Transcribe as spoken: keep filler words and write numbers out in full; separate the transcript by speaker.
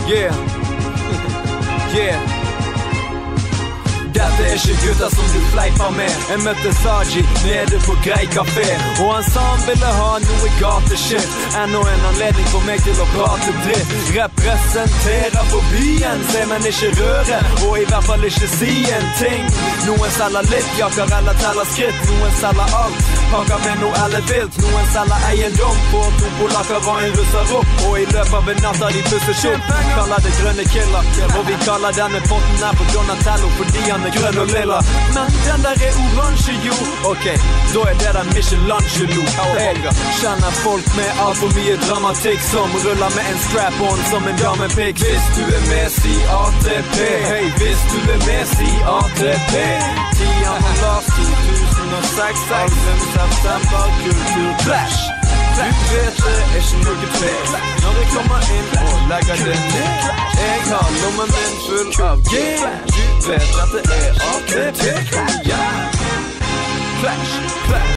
Speaker 1: Yeah. Yeah. Dette er ikke gutter som du fleiper med. Jeg møtte Saji nede på Grei Café, og han sa han ville ha noe gateshit. Enda en anledning for meg til å prate dritt. Representerer for byen, se men ikke røre, og i hvert fall ikke si en ting. Noen selger litt jakker eller teller skritt, noen selger alt, pakker med noe eller vilt. Noen selger eiendom på to polakker og en russer opp, og i løpet av en natt har de pusset opp. Kaller det grønne killer, og vi kaller denne potten her for Donatello, fordi han er grønn og lilla. Men den der er oransje jo. Ok, da er det den Michelangelo. Jeg kjenner folk med alt for mye dramatikk, som ruller med en strap-on som en damepikk. Hvis du er med, si A T P. Hei, hvis du er med, si A T P. Tian og Lars, to tusen og seks, album september, kultur clash. Du vet det er ikke noe tvek når jeg kommer inn og legger det ned. Jeg har lommen min full av G. Du vet at det er A T P. Ja. Clash, clash.